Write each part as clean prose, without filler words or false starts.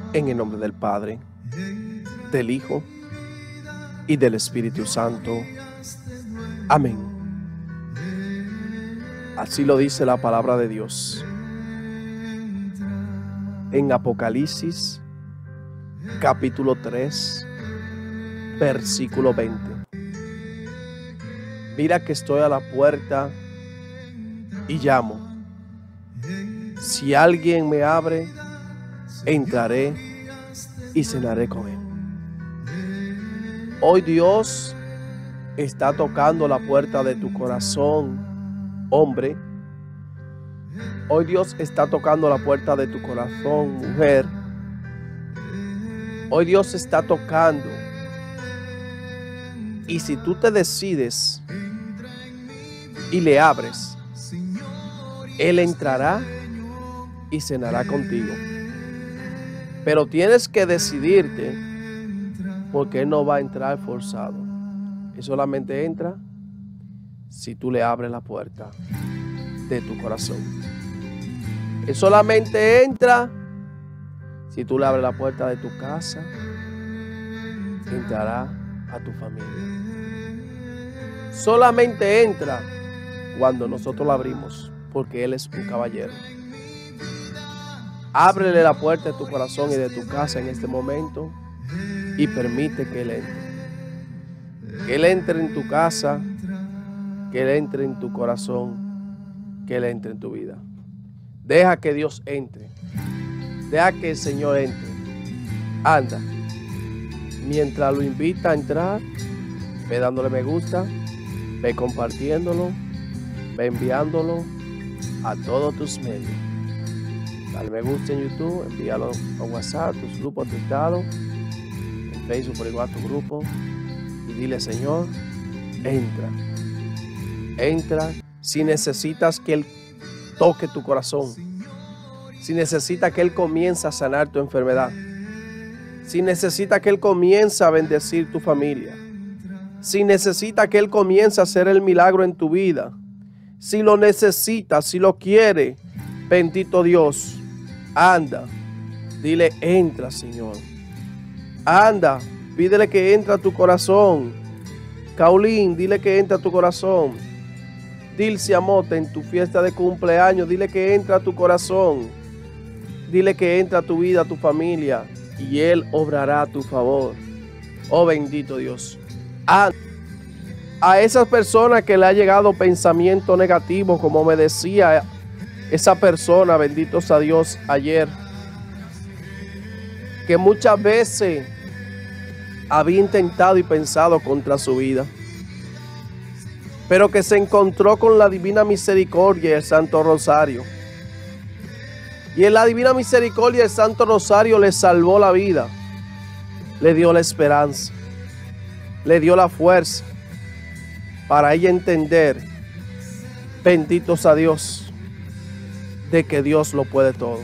En el nombre del Padre, del Hijo y del Espíritu Santo. Amén. Así lo dice la palabra de Dios. En Apocalipsis, capítulo 3, versículo 20. Mira que estoy a la puerta y llamo. Si alguien me abre, entraré y cenaré con él. Hoy Dios está tocando la puerta de tu corazón, hombre. Hoy Dios está tocando la puerta de tu corazón, mujer. Hoy Dios está tocando. Y si tú te decides y le abres, Él entrará y cenará contigo. Pero tienes que decidirte, porque Él no va a entrar forzado. Él solamente entra si tú le abres la puerta de tu corazón. Él solamente entra si tú le abres la puerta de tu casa. Entrará a tu familia. Solamente entra cuando nosotros la abrimos, porque Él es un caballero. Ábrele la puerta de tu corazón y de tu casa en este momento y permite que Él entre. Que Él entre en tu casa, que Él entre en tu corazón, que Él entre en tu vida. Deja que Dios entre. Deja que el Señor entre. Anda. Mientras lo invita a entrar, ve dándole me gusta, ve compartiéndolo, ve enviándolo a todos tus medios. Dale me gusta en YouTube, envíalo a WhatsApp, tus grupos de estado, en Facebook por igual tu grupo, y dile: Señor, entra. Entra. Si necesitas que Él toque tu corazón, si necesitas que Él comience a sanar tu enfermedad, si necesitas que Él comience a bendecir tu familia, si necesitas que Él comience a hacer el milagro en tu vida, si lo necesitas, si lo quiere, bendito Dios, anda, dile: entra, Señor. Anda, pídele que entre a tu corazón. Caulín, dile que entre a tu corazón. Dilce Amote, en tu fiesta de cumpleaños, dile que entra a tu corazón. Dile que entra a tu vida, a tu familia, y Él obrará a tu favor. Oh, bendito Dios. A esas personas que le ha llegado pensamiento negativo, como me decía esa persona, bendito sea Dios, ayer, que muchas veces había intentado y pensado contra su vida, pero que se encontró con la divina misericordia y el Santo Rosario. Y en la divina misericordia el Santo Rosario le salvó la vida, le dio la esperanza, le dio la fuerza para ella entender, bendito sea Dios, de que Dios lo puede todo.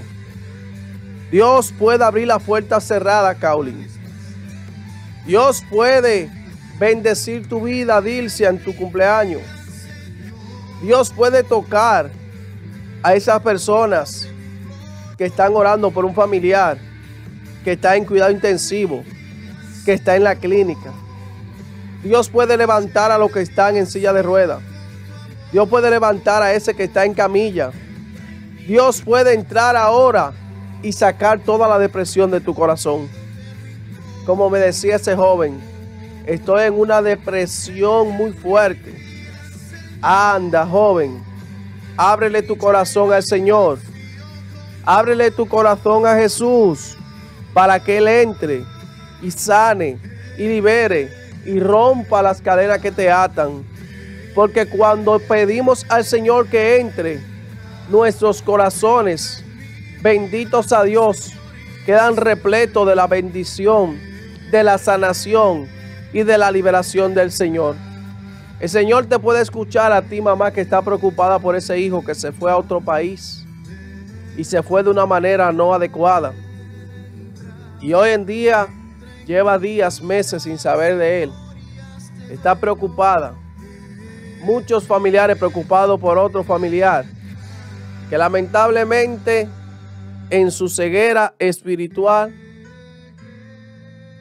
Dios puede abrir la puerta cerrada, Caulín. Dios puede bendecir tu vida, Dilcia, en tu cumpleaños. Dios puede tocar a esas personas que están orando por un familiar que está en cuidado intensivo, que está en la clínica. Dios puede levantar a los que están en silla de ruedas. Dios puede levantar a ese que está en camilla. Dios puede entrar ahora y sacar toda la depresión de tu corazón. Como me decía ese joven, estoy en una depresión muy fuerte. Anda, joven, ábrele tu corazón al Señor. Ábrele tu corazón a Jesús para que Él entre y sane y libere y rompa las cadenas que te atan. Porque cuando pedimos al Señor que entre, nuestros corazones, benditos a Dios, quedan repletos de la bendición, de la sanación y de la liberación del Señor. El Señor te puede escuchar a ti, mamá, que está preocupada por ese hijo que se fue a otro país y se fue de una manera no adecuada. Y hoy en día lleva días, meses sin saber de él. Está preocupada. Muchos familiares preocupados por otro familiar que lamentablemente en su ceguera espiritual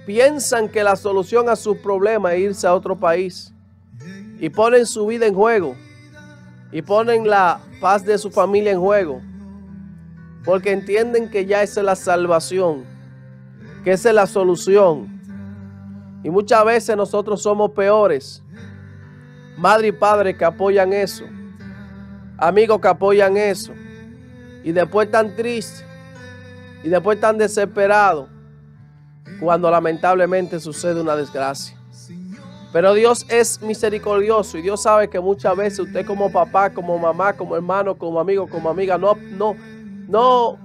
piensan que la solución a sus problemas es irse a otro país y ponen su vida en juego y ponen la paz de su familia en juego porque entienden que ya esa es la salvación, que esa es la solución. Y muchas veces nosotros somos peores, madre y padre que apoyan eso, amigos que apoyan eso, y después tan tristes y después tan desesperados cuando lamentablemente sucede una desgracia. Pero Dios es misericordioso y Dios sabe que muchas veces usted como papá, como mamá, como hermano, como amigo, como amiga, no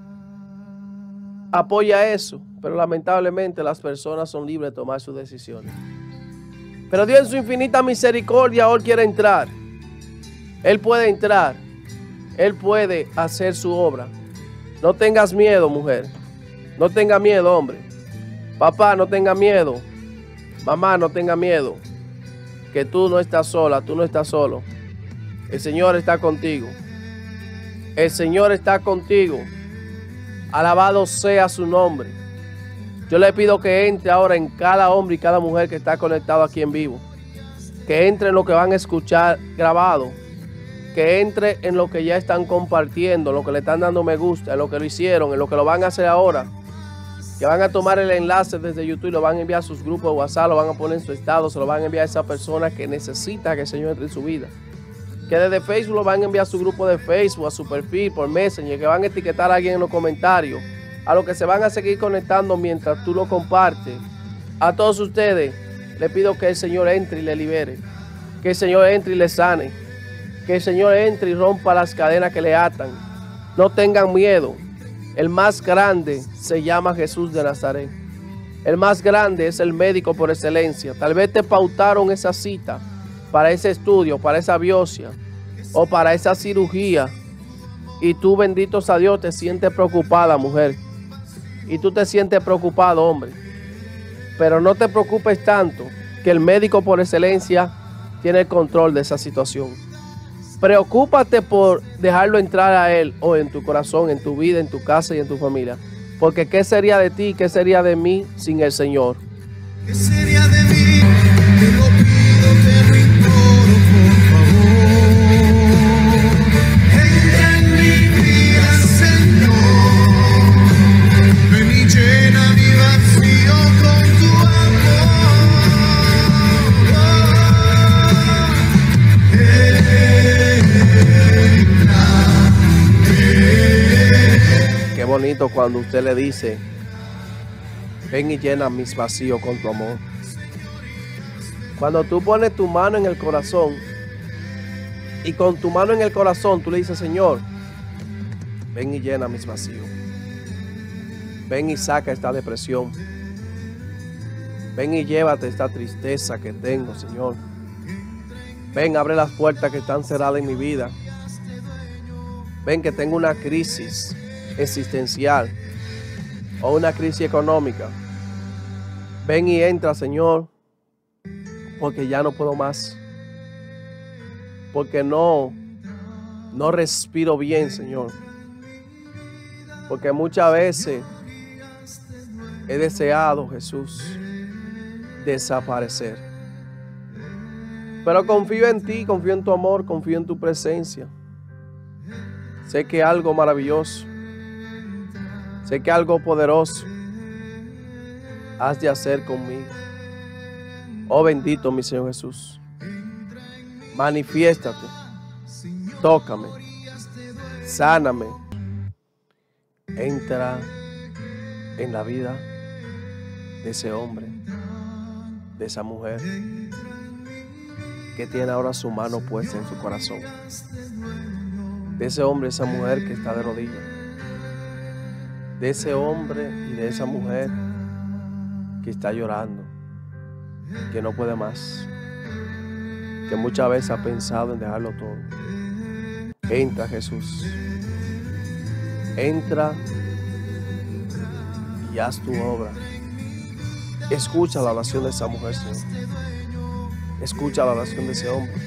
apoya eso. Pero lamentablemente las personas son libres de tomar sus decisiones. Pero Dios en su infinita misericordia hoy quiere entrar. Él puede entrar. Él puede hacer su obra. No tengas miedo, mujer. No tenga miedo, hombre. Papá, no tenga miedo. Mamá, no tenga miedo. Que tú no estás sola, tú no estás solo. El Señor está contigo. El Señor está contigo. Alabado sea su nombre. Yo le pido que entre ahora en cada hombre y cada mujer que está conectado aquí en vivo. Que entre en lo que van a escuchar grabado. Que entre en lo que ya están compartiendo, en lo que le están dando me gusta, en lo que lo hicieron, en lo que lo van a hacer ahora. Que van a tomar el enlace desde YouTube y lo van a enviar a sus grupos de WhatsApp, lo van a poner en su estado, se lo van a enviar a esa persona que necesita que el Señor entre en su vida. Que desde Facebook lo van a enviar a su grupo de Facebook, a su perfil, por Messenger, que van a etiquetar a alguien en los comentarios, a los que se van a seguir conectando mientras tú lo compartes. A todos ustedes les pido que el Señor entre y le libere, que el Señor entre y le sane, que el Señor entre y rompa las cadenas que le atan. No tengan miedo. El más grande se llama Jesús de Nazaret. El más grande es el médico por excelencia. Tal vez te pautaron esa cita para ese estudio, para esa biopsia o para esa cirugía. Y tú, bendito sea Dios, te sientes preocupada, mujer. Y tú te sientes preocupado, hombre. Pero no te preocupes tanto, que el médico por excelencia tiene el control de esa situación. Preocúpate por dejarlo entrar a Él o en tu corazón, en tu vida, en tu casa y en tu familia. Porque ¿qué sería de ti, qué sería de mí sin el Señor? ¿Qué sería de mí? Te lo pido, te lo imploro, por favor. Entra en mi vida, Señor. Ven y llena mi vacío con tu amor. Qué bonito cuando usted le dice: ven y llena mis vacíos con tu amor. Cuando tú pones tu mano en el corazón y con tu mano en el corazón tú le dices: Señor, ven y llena mis vacíos. Ven y saca esta depresión. Ven y llévate esta tristeza que tengo, Señor. Ven, abre las puertas que están cerradas en mi vida. Ven que tengo una crisis existencial o una crisis económica. Ven y entra, Señor, porque ya no puedo más. Porque no respiro bien, Señor. Porque muchas veces he deseado, Jesús, desaparecer. Pero confío en ti, confío en tu amor, confío en tu presencia. Sé que algo maravilloso, sé que algo poderoso has de hacer conmigo. Oh bendito mi Señor Jesús. Manifiéstate, tócame, sáname. Entra en la vida de ese hombre, de esa mujer que tiene ahora su mano puesta en su corazón. De ese hombre, esa mujer que está de rodillas. De ese hombre y de esa mujer que está llorando, que no puede más, que muchas veces ha pensado en dejarlo todo. Entra, Jesús. Entra y haz tu obra. Escucha la oración de esa mujer, Señor. Escucha la oración de ese hombre.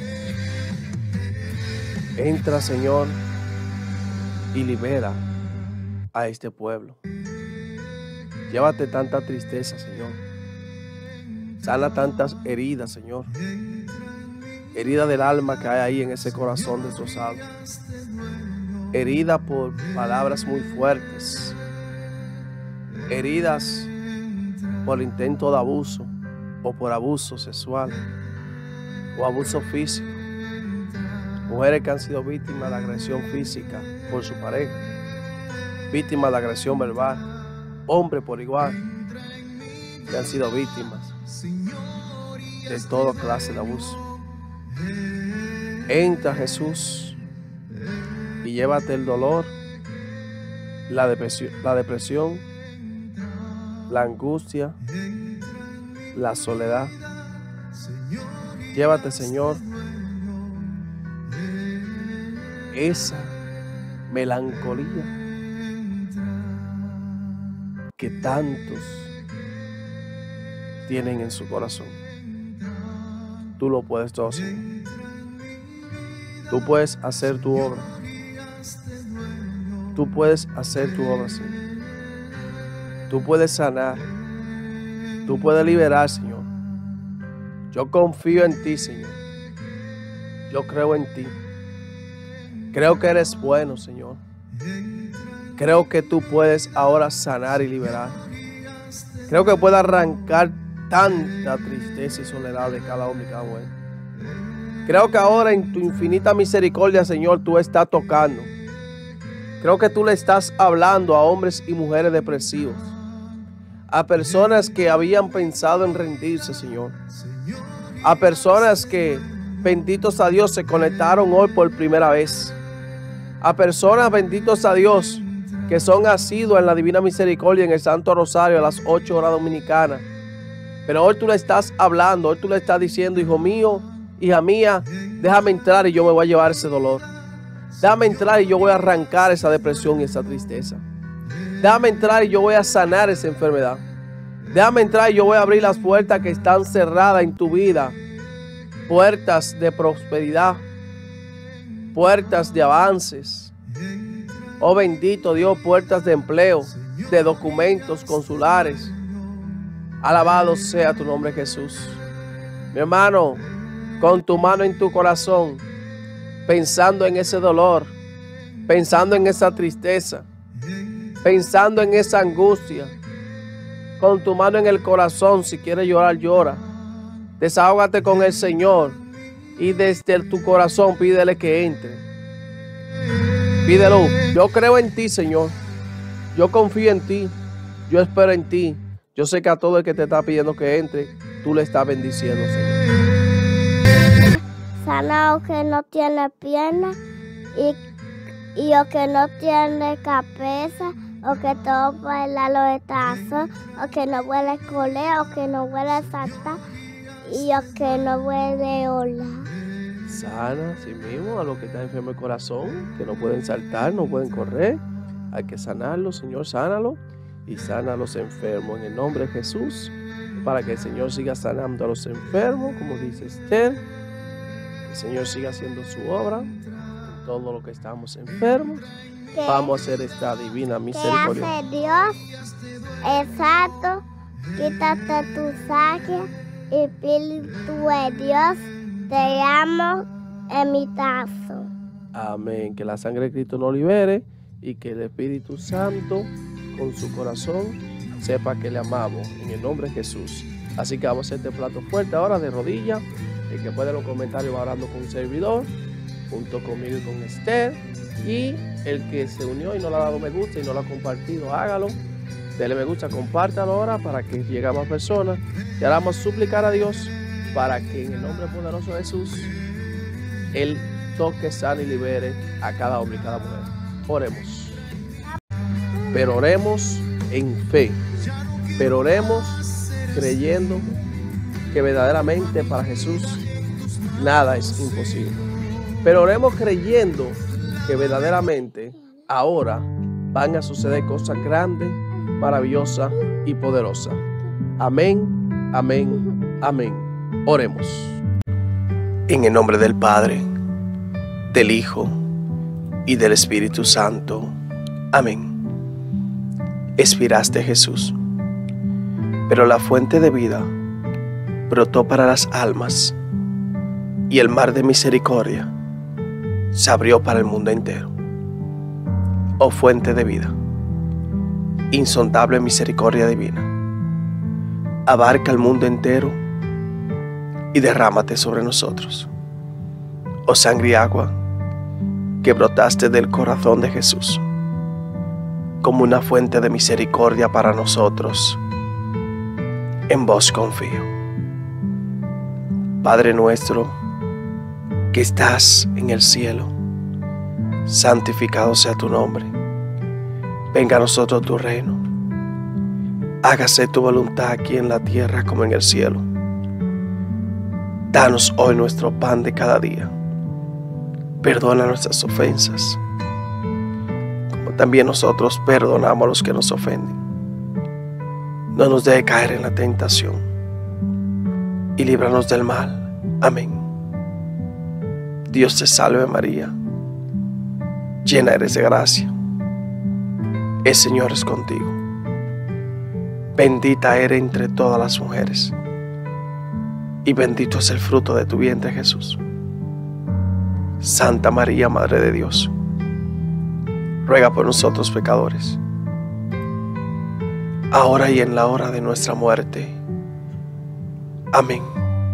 Entra, Señor, y libera a este pueblo. Llévate tanta tristeza, Señor. Sana tantas heridas, Señor. Herida del alma que hay ahí en ese corazón destrozado. Herida por palabras muy fuertes. Heridas por intento de abuso o por abuso sexual o abuso físico. Mujeres que han sido víctimas de agresión física por su pareja, víctimas de agresión verbal, hombres por igual, que han sido víctimas de toda clase de abuso. Entra, Jesús, y llévate el dolor, la depresión, la angustia, la soledad. Llévate, Señor, esa melancolía que tantos tienen en su corazón. Tú lo puedes todo, Señor. Tú puedes hacer tu obra. Tú puedes hacer tu obra, Señor. Tú puedes sanar. Tú puedes liberar, Señor. Yo confío en ti, Señor. Yo creo en ti. Creo que eres bueno, Señor. Creo que tú puedes ahora sanar y liberar. Creo que puedes arrancar tanta tristeza y soledad de cada hombre y cada mujer. Creo que ahora en tu infinita misericordia, Señor, tú estás tocando. Creo que tú le estás hablando a hombres y mujeres depresivos. A personas que habían pensado en rendirse, Señor. A personas que, benditos a Dios, se conectaron hoy por primera vez. A personas, benditos a Dios, que son asiduos en la Divina Misericordia en el Santo Rosario a las 8 horas dominicanas. Pero hoy tú le estás hablando, hoy tú le estás diciendo: hijo mío, hija mía, déjame entrar y yo me voy a llevar ese dolor. Déjame entrar y yo voy a arrancar esa depresión y esa tristeza. Déjame entrar y yo voy a sanar esa enfermedad. Déjame entrar y yo voy a abrir las puertas que están cerradas en tu vida. Puertas de prosperidad. Puertas de avances. Oh bendito Dios, puertas de empleo, de documentos consulares. Alabado sea tu nombre, Jesús. Mi hermano, con tu mano en tu corazón, pensando en ese dolor, pensando en esa tristeza, pensando en esa angustia, con tu mano en el corazón, si quieres llorar, llora. Desahógate con el Señor y desde tu corazón pídele que entre. Pídelo. Yo creo en ti, Señor. Yo confío en ti. Yo espero en ti. Yo sé que a todo el que te está pidiendo que entre, tú le estás bendiciendo, Señor. Sana o que no tiene piernas y o que no tiene cabeza, o que todo puede dar los tazos, o que no puede correr, o que no puede saltar y o que no puede orar. Sana así mismo a los que están enfermos del corazón, que no pueden saltar, no pueden correr. Hay que sanarlo, Señor, sánalo. Y sana a los enfermos en el nombre de Jesús, para que el Señor siga sanando a los enfermos, como dice Esther. Que el Señor siga haciendo su obra en todo lo que estamos enfermos. Vamos a hacer esta divina misericordia. ¿Qué hace Dios? Exacto. Quítate tu sangre, Espíritu de Dios, te amo en mi tazo. Amén. Que la sangre de Cristo nos libere y que el Espíritu Santo con su corazón sepa que le amamos en el nombre de Jesús. Así que vamos a hacer este plato fuerte ahora de rodillas. El que puede en los comentarios va orando con un servidor, junto conmigo y con Esther. Y el que se unió y no le ha dado me gusta y no lo ha compartido, hágalo. Dele me gusta, compártalo ahora para que llegue a más personas. Y ahora vamos a suplicar a Dios para que en el nombre poderoso de Jesús Él toque, sane y libere a cada hombre y cada mujer. Oremos. Pero oremos en fe. Pero oremos creyendo que verdaderamente para Jesús nada es imposible. Pero oremos creyendo que verdaderamente ahora van a suceder cosas grandes, maravillosas y poderosas. Amén, amén, amén. Oremos. En el nombre del Padre, del Hijo y del Espíritu Santo. Amén. Expiraste, Jesús. Pero la fuente de vida brotó para las almas, y el mar de misericordia se abrió para el mundo entero. Oh fuente de vida, insondable misericordia divina, abarca el mundo entero y derrámate sobre nosotros. Oh sangre y agua que brotaste del corazón de Jesús, como una fuente de misericordia para nosotros, en vos confío. Padre nuestro que estás en el cielo, santificado sea tu nombre. Venga a nosotros tu reino. Hágase tu voluntad aquí en la tierra como en el cielo. Danos hoy nuestro pan de cada día. Perdona nuestras ofensas, como también nosotros perdonamos a los que nos ofenden. No nos deje caer en la tentación, y líbranos del mal. Amén. Dios te salve María, llena eres de gracia. El Señor es contigo. Bendita eres entre todas las mujeres, y bendito es el fruto de tu vientre Jesús. Santa María, Madre de Dios, ruega por nosotros pecadores, ahora y en la hora de nuestra muerte. Amén.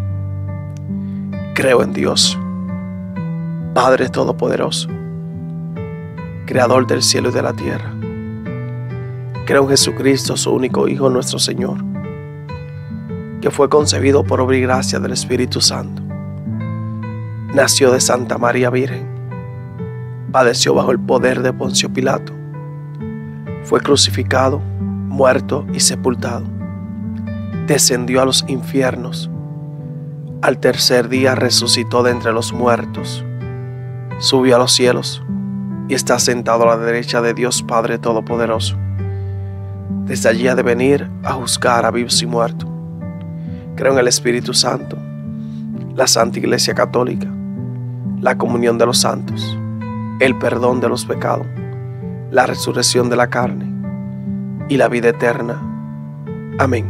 Creo en Dios, Padre Todopoderoso, Creador del cielo y de la tierra. Creo en Jesucristo, su único Hijo, nuestro Señor, que fue concebido por obra y gracia del Espíritu Santo. Nació de Santa María Virgen, padeció bajo el poder de Poncio Pilato, fue crucificado, muerto y sepultado, descendió a los infiernos, al tercer día resucitó de entre los muertos, subió a los cielos y está sentado a la derecha de Dios Padre Todopoderoso. Desde allí ha de venir a juzgar a vivos y muertos. Creo en el Espíritu Santo, la Santa Iglesia Católica, la comunión de los santos, el perdón de los pecados, la resurrección de la carne y la vida eterna. Amén.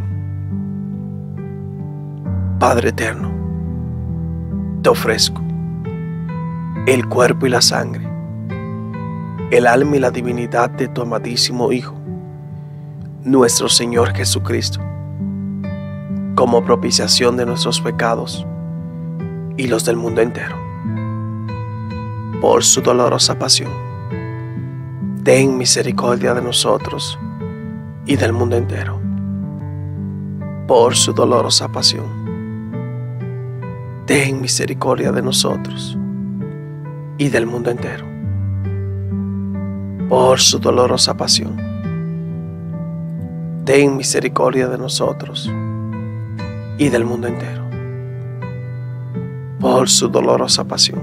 Padre eterno, te ofrezco el cuerpo y la sangre, el alma y la divinidad de tu amadísimo Hijo, nuestro Señor Jesucristo, como propiciación de nuestros pecados y los del mundo entero. Por su dolorosa pasión, ten misericordia de nosotros y del mundo entero. Por su dolorosa pasión, ten misericordia de nosotros y del mundo entero. Por su dolorosa pasión, ten misericordia de nosotros y del mundo entero. Por su dolorosa pasión,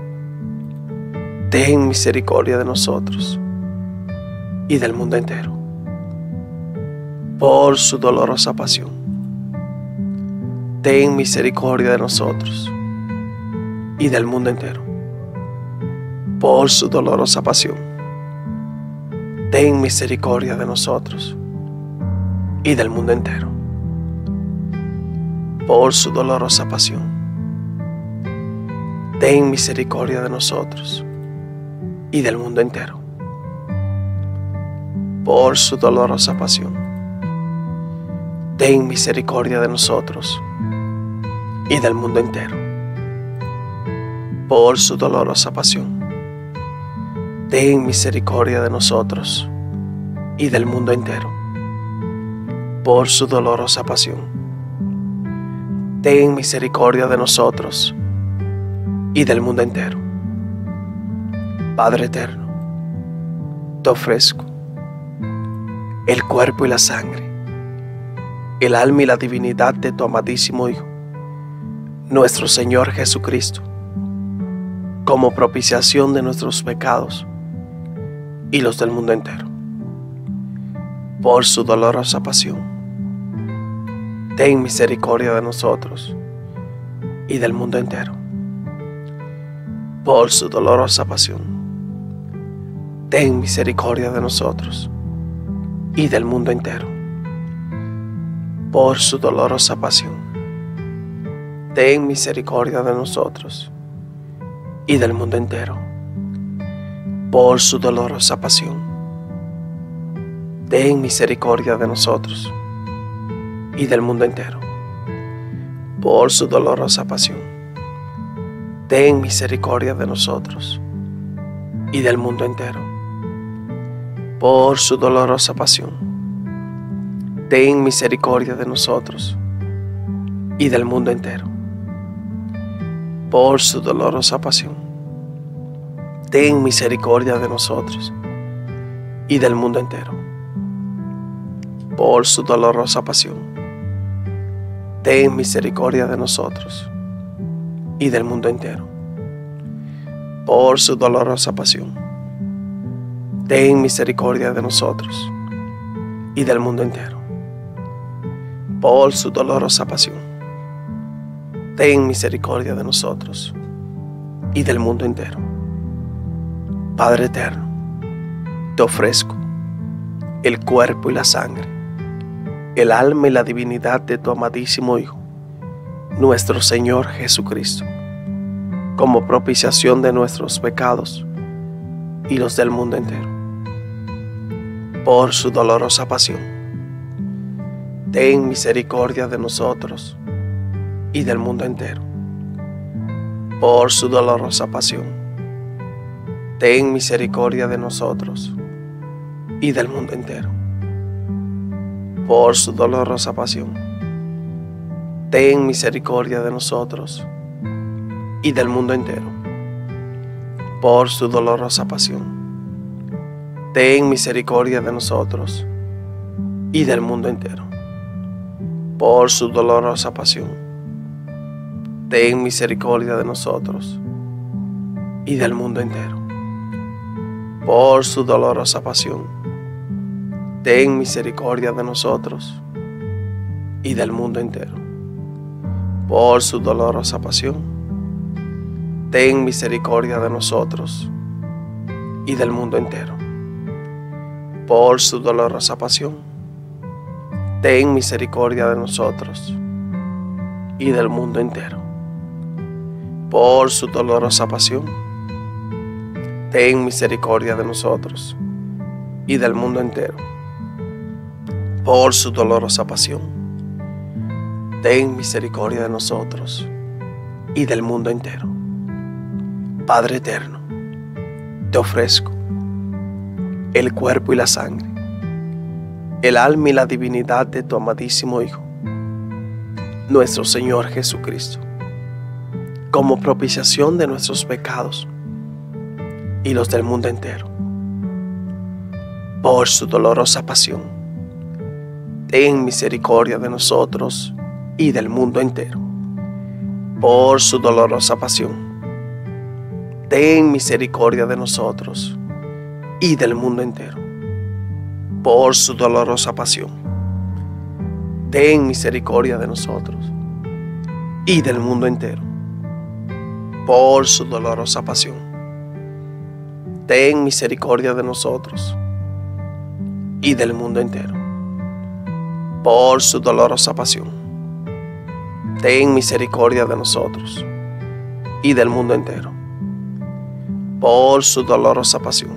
ten misericordia de nosotros y del mundo entero. Por su dolorosa pasión, ten misericordia de nosotros y del mundo entero. Por su dolorosa pasión, ten misericordia de nosotros y del mundo entero. Por su dolorosa pasión, ten misericordia de nosotros y del mundo entero. Por su dolorosa pasión, ten misericordia de nosotros y del mundo entero. Por su dolorosa pasión, ten misericordia de nosotros y del mundo entero. Por su dolorosa pasión, ten misericordia de nosotros y del mundo entero. Padre eterno, te ofrezco el cuerpo y la sangre, el alma y la divinidad de tu amadísimo Hijo, nuestro Señor Jesucristo, como propiciación de nuestros pecados y los del mundo entero. Por su dolorosa pasión, ten misericordia de nosotros y del mundo entero. Por su dolorosa pasión, ten misericordia de nosotros y del mundo entero. por su dolorosa pasión. Ten misericordia de nosotros y del mundo entero, por su dolorosa pasión. Ten misericordia de nosotros y del mundo entero, por su dolorosa pasión. Ten misericordia de nosotros y del mundo entero, por su dolorosa pasión. Ten misericordia de nosotros y del mundo entero, por su dolorosa pasión. Ten misericordia de nosotros y del mundo entero, por su dolorosa pasión. Ten misericordia de nosotros y del mundo entero, por su dolorosa pasión. Ten misericordia de nosotros y del mundo entero, por su dolorosa pasión. Ten misericordia de nosotros y del mundo entero. Padre eterno, te ofrezco el cuerpo y la sangre, el alma y la divinidad de tu amadísimo Hijo, nuestro Señor Jesucristo, como propiciación de nuestros pecados y los del mundo entero. Por su dolorosa pasión, ten misericordia de nosotros y del mundo entero. Por su dolorosa pasión, ten misericordia de nosotros y del mundo entero. Por su dolorosa pasión, ten misericordia de nosotros y del mundo entero. Por su dolorosa pasión, ten misericordia de nosotros y del mundo entero. Por su dolorosa pasión, ten misericordia de nosotros y del mundo entero. Por su dolorosa pasión, ten misericordia de nosotros y del mundo entero. Por su dolorosa pasión, ten misericordia de nosotros y del mundo entero. Por su dolorosa pasión, ten misericordia de nosotros y del mundo entero. Por su dolorosa pasión, ten misericordia de nosotros y del mundo entero. Por su dolorosa pasión, ten misericordia de nosotros y del mundo entero. Padre eterno, te ofrezco el cuerpo y la sangre, el alma y la divinidad de tu amadísimo Hijo, nuestro Señor Jesucristo, como propiciación de nuestros pecados y los del mundo entero. Por su dolorosa pasión, ten misericordia de nosotros y del mundo entero. Por su dolorosa pasión, ten misericordia de nosotros y del mundo entero. Por su dolorosa pasión, ten misericordia de nosotros y del mundo entero. Por su dolorosa pasión, ten misericordia de nosotros y del mundo entero. Por su dolorosa pasión, ten misericordia de nosotros y del mundo entero. Por su dolorosa pasión,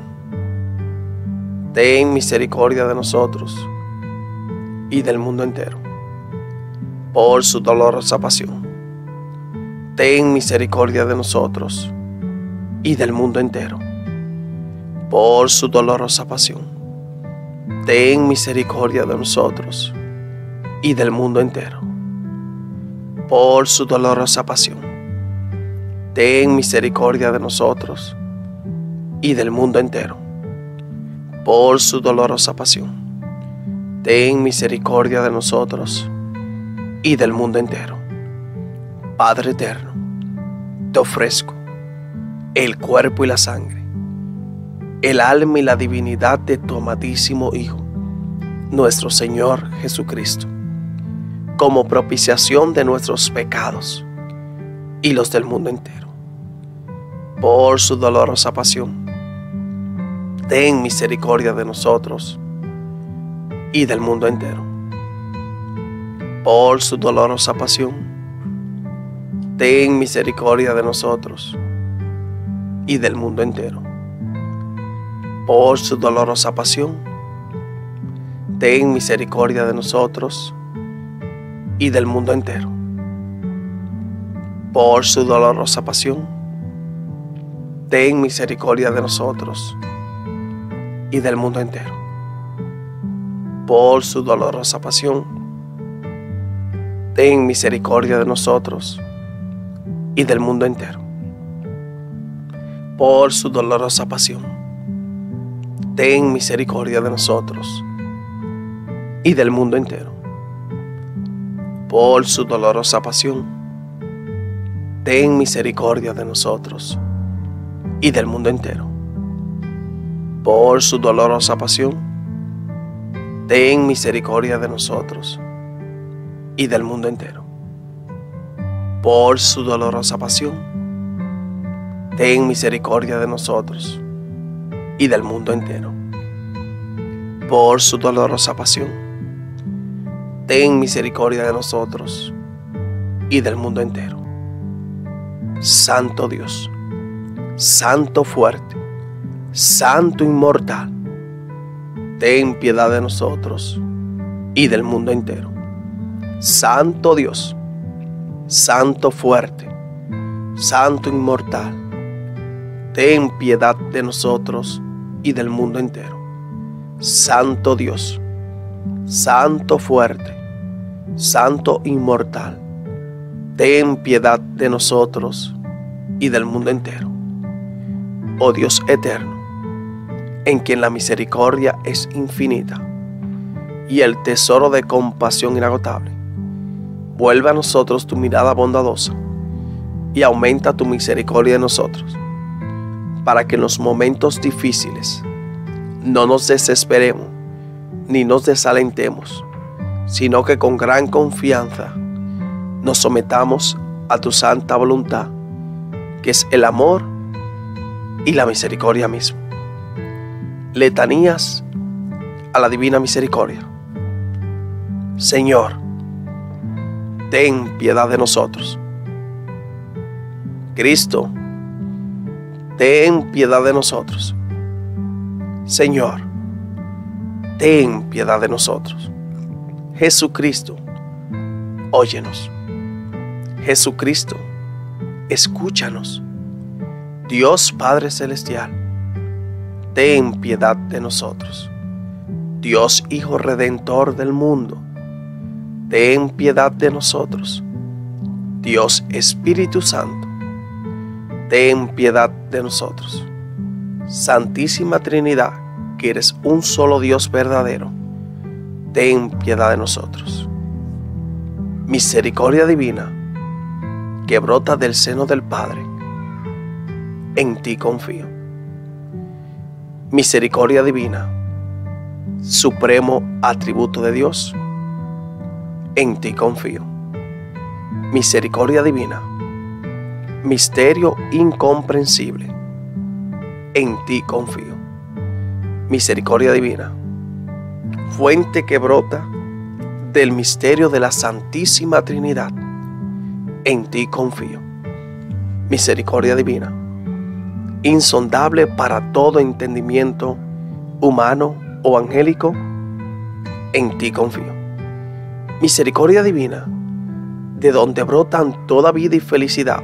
ten misericordia de nosotros y del mundo entero. Por su dolorosa pasión, ten misericordia de nosotros y del mundo entero. Por su dolorosa pasión, ten misericordia de nosotros y del mundo entero. Por su dolorosa pasión, ten misericordia de nosotros y del mundo entero. Por su dolorosa pasión, ten misericordia de nosotros y del mundo entero. Padre eterno, te ofrezco el cuerpo y la sangre, el alma y la divinidad de tu amadísimo Hijo, nuestro Señor Jesucristo, como propiciación de nuestros pecados y los del mundo entero. Por su dolorosa pasión, ten misericordia de nosotros y del mundo entero. por su dolorosa pasión, ten misericordia de nosotros y del mundo entero. Por su dolorosa pasión, ten misericordia de nosotros y del mundo entero. Por su dolorosa pasión, ten misericordia de nosotros y del mundo entero. Por su dolorosa pasión, ten misericordia de nosotros y del mundo entero. Por su dolorosa pasión, ten misericordia de nosotros y del mundo entero. Por su dolorosa pasión, ten misericordia de nosotros y del mundo entero. Por su dolorosa pasión, ten misericordia de nosotros y del mundo entero. Por su dolorosa pasión, ten misericordia de nosotros y del mundo entero. Por su dolorosa pasión, ten misericordia de nosotros y del mundo entero. Santo Dios, Santo fuerte, Santo inmortal, ten piedad de nosotros y del mundo entero. Santo Dios, Santo fuerte, Santo inmortal, ten piedad de nosotros y del mundo entero. Santo Dios, Santo fuerte, Santo inmortal, ten piedad de nosotros y del mundo entero. Oh Dios eterno, en quien la misericordia es infinita y el tesoro de compasión inagotable, vuelve a nosotros tu mirada bondadosa y aumenta tu misericordia en nosotros, para que en los momentos difíciles no nos desesperemos ni nos desalentemos, sino que con gran confianza nos sometamos a tu santa voluntad, que es el amor y la misericordia misma. Letanías a la divina misericordia. Señor, ten piedad de nosotros. Cristo, ten piedad de nosotros. Señor, ten piedad de nosotros. Jesucristo, óyenos. Jesucristo, escúchanos. Dios Padre Celestial, ten piedad de nosotros. Dios Hijo Redentor del mundo, ten piedad de nosotros. Dios Espíritu Santo, ten piedad de nosotros. Santísima Trinidad, que eres un solo Dios verdadero, ten piedad de nosotros. Misericordia divina, que brota del seno del Padre, en ti confío. Misericordia divina, supremo atributo de Dios, en ti confío. Misericordia divina, misterio incomprensible, en ti confío. Misericordia divina, fuente que brota del misterio de la Santísima Trinidad, en ti confío. Misericordia divina, insondable para todo entendimiento humano o angélico, en ti confío. Misericordia divina, de donde brotan toda vida y felicidad,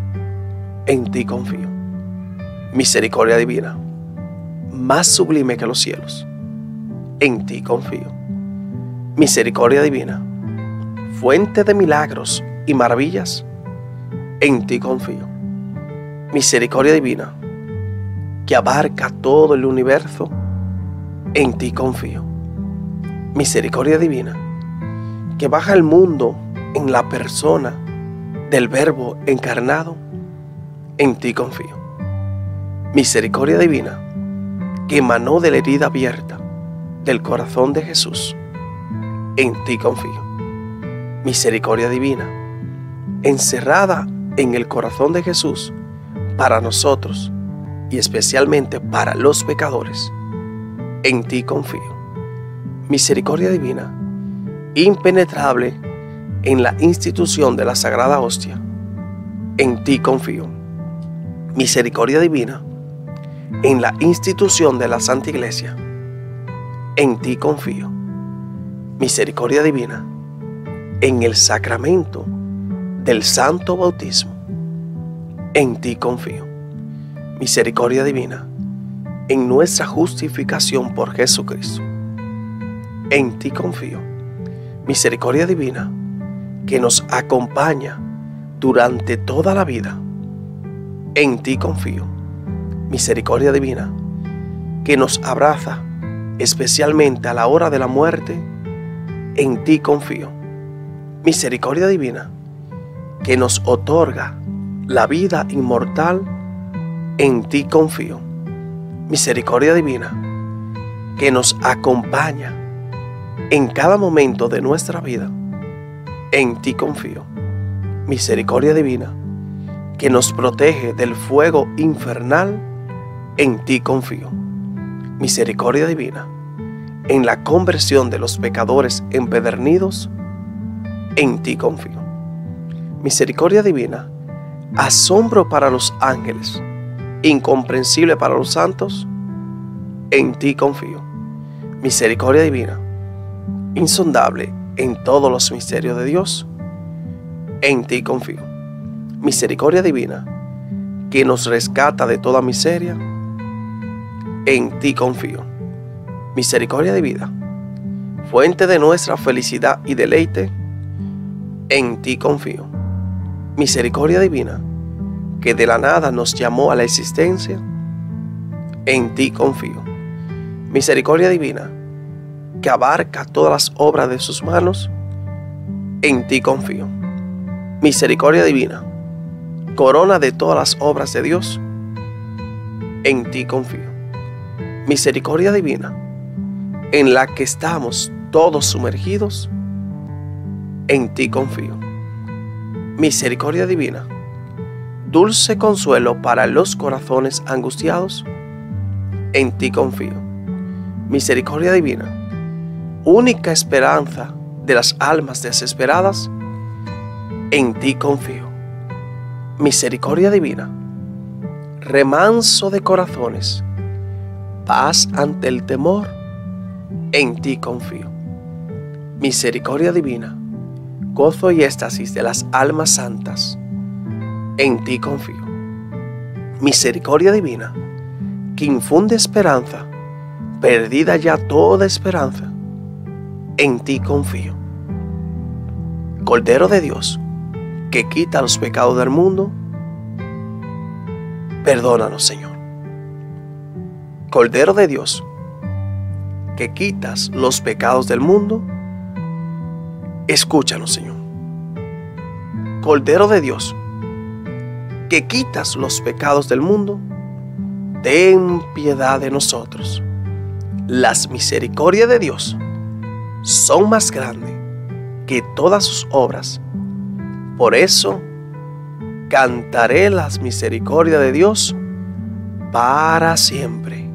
en ti confío. Misericordia divina, más sublime que los cielos, en ti confío. Misericordia divina, fuente de milagros y maravillas, en ti confío. Misericordia divina, que abarca todo el universo, en ti confío. Misericordia divina, que baja al mundo en la persona del Verbo encarnado, en ti confío. Misericordia divina, que emanó de la herida abierta del corazón de Jesús, en ti confío. Misericordia divina, encerrada en el corazón de Jesús para nosotros y especialmente para los pecadores, en ti confío. Misericordia divina, impenetrable en la institución de la Sagrada Hostia, en ti confío. Misericordia divina, en la institución de la Santa Iglesia, en ti confío. Misericordia divina, en el sacramento del Santo Bautismo, en ti confío. Misericordia divina, en nuestra justificación por Jesucristo, en ti confío. Misericordia divina, que nos acompaña durante toda la vida, en ti confío. Misericordia divina, que nos abraza especialmente a la hora de la muerte, en ti confío. Misericordia divina, que nos otorga la vida inmortal, en ti confío. Misericordia divina, que nos acompaña en cada momento de nuestra vida, en ti confío. Misericordia divina, que nos protege del fuego infernal, en ti confío. Misericordia divina, en la conversión de los pecadores empedernidos, en ti confío. Misericordia divina, asombro para los ángeles, incomprensible para los santos, en ti confío. Misericordia divina, insondable en todos los misterios de Dios, en ti confío. Misericordia divina, que nos rescata de toda miseria, en ti confío. Misericordia divina, fuente de nuestra felicidad y deleite, en ti confío. Misericordia divina, que de la nada nos llamó a la existencia, en ti confío. Misericordia divina, que abarca todas las obras de sus manos, en ti confío. Misericordia divina, corona de todas las obras de Dios, en ti confío. Misericordia divina, en la que estamos todos sumergidos, en ti confío. Misericordia divina, dulce consuelo para los corazones angustiados, en ti confío. Misericordia divina, única esperanza de las almas desesperadas, en ti confío. Misericordia divina, remanso de corazones, paz ante el temor, en ti confío. Misericordia divina, gozo y éxtasis de las almas santas, en ti confío. Misericordia divina, que infunde esperanza, perdida ya toda esperanza, en ti confío. Cordero de Dios, que quita los pecados del mundo, perdónanos, Señor. Cordero de Dios, que quitas los pecados del mundo, escúchanos, Señor. Cordero de Dios, que quitas los pecados del mundo, ten piedad de nosotros. Las misericordias de Dios son más grandes que todas sus obras. Por eso cantaré las misericordias de Dios para siempre.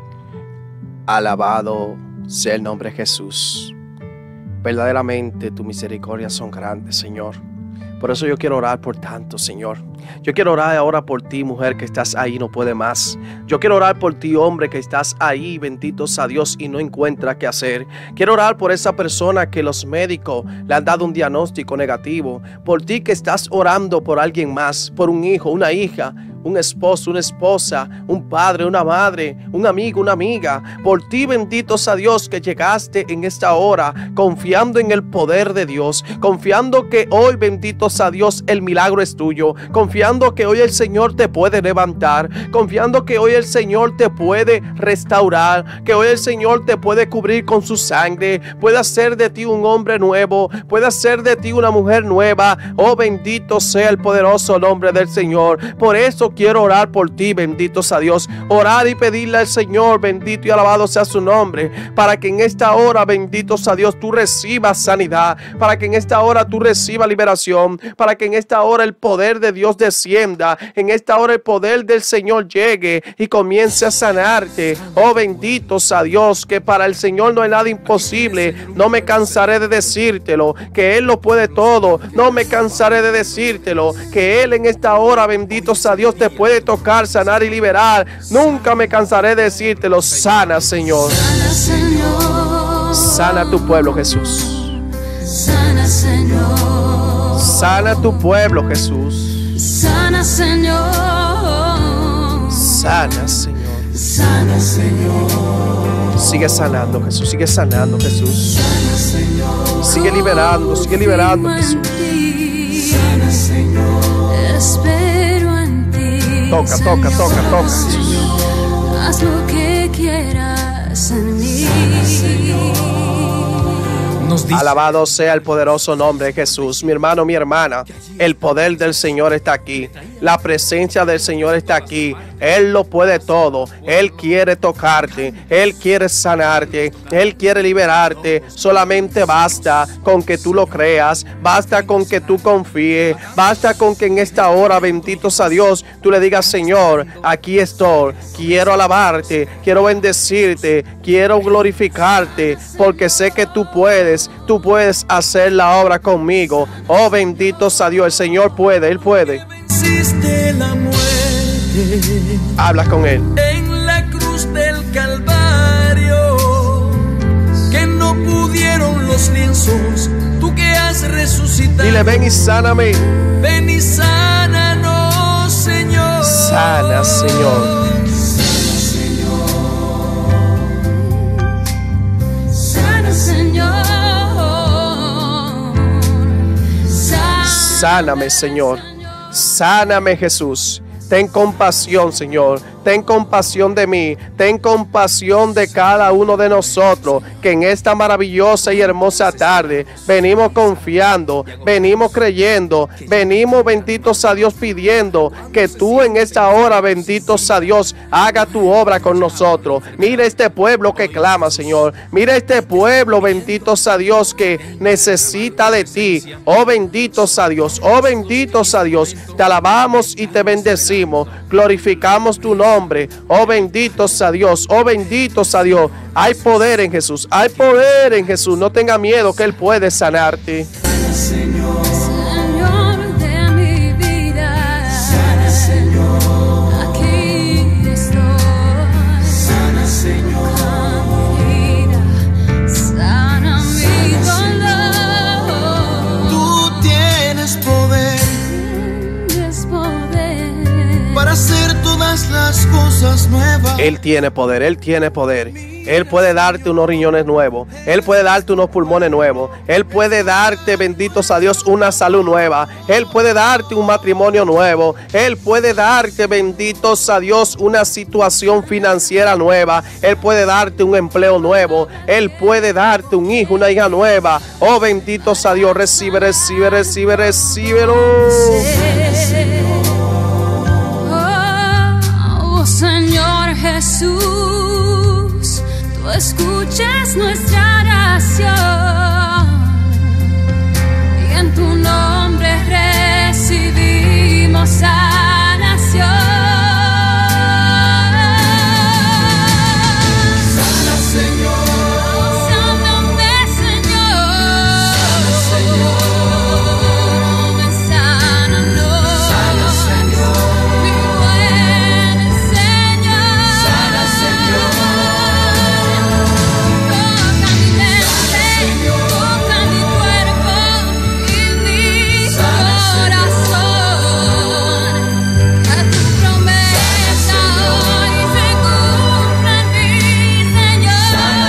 Alabado sea el nombre de Jesús. Verdaderamente tus misericordias son grandes, Señor. Por eso yo quiero orar por tanto, Señor. Yo quiero orar ahora por ti, mujer, que estás ahí y no puede más. Yo quiero orar por ti, hombre, que estás ahí, bendito sea Dios, y no encuentra qué hacer. Quiero orar por esa persona que los médicos le han dado un diagnóstico negativo. Por ti que estás orando por alguien más, por un hijo, una hija, un esposo, una esposa, un padre, una madre, un amigo, una amiga. Por ti, bendito sea Dios, que llegaste en esta hora confiando en el poder de Dios, confiando que hoy, bendito sea Dios, el milagro es tuyo, confiando que hoy el Señor te puede levantar, confiando que hoy el Señor te puede restaurar, que hoy el Señor te puede cubrir con su sangre, puede hacer de ti un hombre nuevo, puede hacer de ti una mujer nueva. Oh, bendito sea el poderoso nombre del Señor. Por eso quiero orar por ti, bendito sea Dios. Orar y pedirle al Señor, bendito y alabado sea su nombre, para que en esta hora, bendito sea Dios, tú recibas sanidad, para que en esta hora tú recibas liberación, para que en esta hora el poder de Dios descienda, en esta hora el poder del Señor llegue y comience a sanarte. Oh, bendito sea Dios, que para el Señor no hay nada imposible. No me cansaré de decírtelo, que Él lo puede todo. No me cansaré de decírtelo, que Él en esta hora, bendito sea Dios, te puede tocar, sanar y liberar. Nunca me cansaré de decírtelo. Sana, Señor. Sana, Señor. Sana tu pueblo, Jesús. Sana, Señor. Sana tu pueblo, Jesús. Sana, Señor. Sana, Señor. Sana, Señor. Sigue sanando, Jesús. Sigue sanando, Jesús. Sana, Señor. Sigue liberando, Jesús. Sana, Señor. Espero en ti. Toca, Señor. toca, toca, toca, Jesús. Señor, haz lo que quieras en mí. Alabado sea el poderoso nombre de Jesús. Mi hermano, mi hermana, el poder del Señor está aquí. La presencia del Señor está aquí. Él lo puede todo. Él quiere tocarte. Él quiere sanarte. Él quiere liberarte. Solamente basta con que tú lo creas. Basta con que tú confíes. Basta con que en esta hora, bendito sea Dios, tú le digas: Señor, aquí estoy. Quiero alabarte. Quiero bendecirte. Quiero glorificarte. Porque sé que tú puedes. Tú puedes hacer la obra conmigo. Oh, bendito sea Dios. El Señor puede. Él puede. Venciste la muerte Habla con Él. en la cruz del Calvario, que no pudieron los lienzos, tú que has resucitado. Dile: ven y sáname. Ven y sánanos, Señor. Sana, Señor. Sana, Señor. Sáname, Señor. Sáname, Jesús. Ten compasión, Señor. Ten compasión de mí. Ten compasión de cada uno de nosotros, que en esta maravillosa y hermosa tarde venimos confiando, venimos creyendo, venimos, bendito sea Dios, pidiendo que tú en esta hora, bendito sea Dios, haga tu obra con nosotros. Mira este pueblo que clama, Señor. Mira este pueblo, bendito sea Dios, que necesita de ti. Oh, bendito sea Dios. Oh, bendito sea Dios. Te alabamos y te bendecimos. Glorificamos tu nombre. Oh, bendito sea Dios. Oh, bendito sea Dios. Hay poder en Jesús. Hay poder en Jesús. No tenga miedo, que Él puede sanarte. Señor de mi vida. Sana, Señor. Aquí estoy. Sana, Señor. Sana mi dolor. Tú tienes poder Tienes poder para hacer todas las cosas nuevas. Él tiene poder, Él tiene poder. Él puede darte unos riñones nuevos. Él puede darte unos pulmones nuevos. Él puede darte, bendito sea Dios, una salud nueva. Él puede darte un matrimonio nuevo. Él puede darte, bendito sea Dios, una situación financiera nueva. Él puede darte un empleo nuevo. Él puede darte un hijo, una hija nueva. Oh, bendito sea Dios. Recibe, recibe, recibe, recíbelo. Oh, Señor Jesús, tú escuchas nuestra oración y en tu nombre recibimos sanación. Sana, Señor. Sáname, Señor. Sánanos. Sana, Señor. Mi buen Señor. Sana, Señor. Toca mi mente, toca mi cuerpo y mi corazón. Que tu promesa hoy se cumpla en mí, Señor.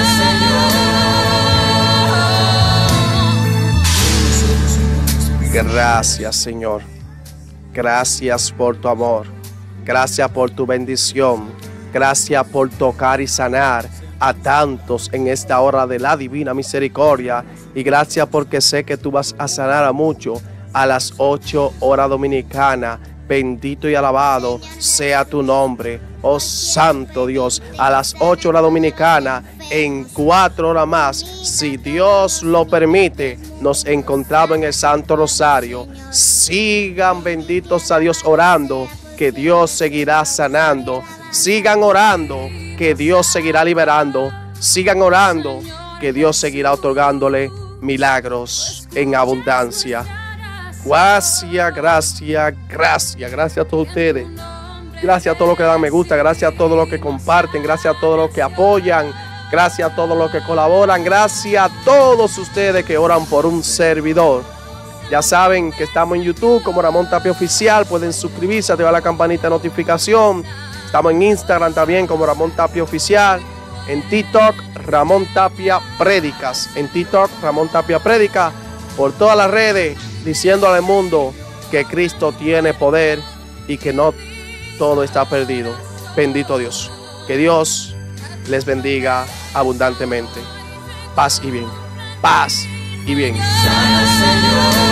Gracias, Señor. Gracias por tu amor. Gracias por tu bendición. Gracias por tocar y sanar a tantos en esta hora de la divina misericordia. Y gracias porque sé que tú vas a sanar a muchos a las 8 horas dominicanas Bendito y alabado sea tu nombre, oh Santo Dios. A las 8 horas dominicanas, en 4 horas más, si Dios lo permite, nos encontramos en el Santo Rosario. Sigan, benditos a Dios, orando, que Dios seguirá sanando. Sigan orando, que Dios seguirá liberando. Sigan orando, que Dios seguirá otorgándole milagros en abundancia. Gracias, gracias, gracias. Gracias a todos ustedes. Gracias a todos los que dan me gusta. Gracias a todos los que comparten. Gracias a todos los que apoyan. Gracias a todos los que colaboran. Gracias a todos ustedes que oran por un servidor. Ya saben que estamos en YouTube como Ramón Tapia Oficial. Pueden suscribirse, activar la campanita de notificación. Estamos en Instagram también como Ramón Tapia Oficial. En TikTok, Ramón Tapia Prédicas. En TikTok, Ramón Tapia Prédicas. Por todas las redes, diciendo al mundo que Cristo tiene poder y que no todo está perdido. Bendito Dios. Que Dios les bendiga abundantemente. Paz y bien. Paz y bien. Sana, Señor.